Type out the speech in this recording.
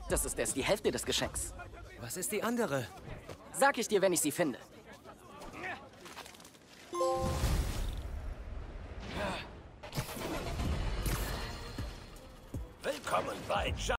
Das ist erst die Hälfte des Geschenks. Was ist die andere? Sag ich dir, wenn ich sie finde. Willkommen bei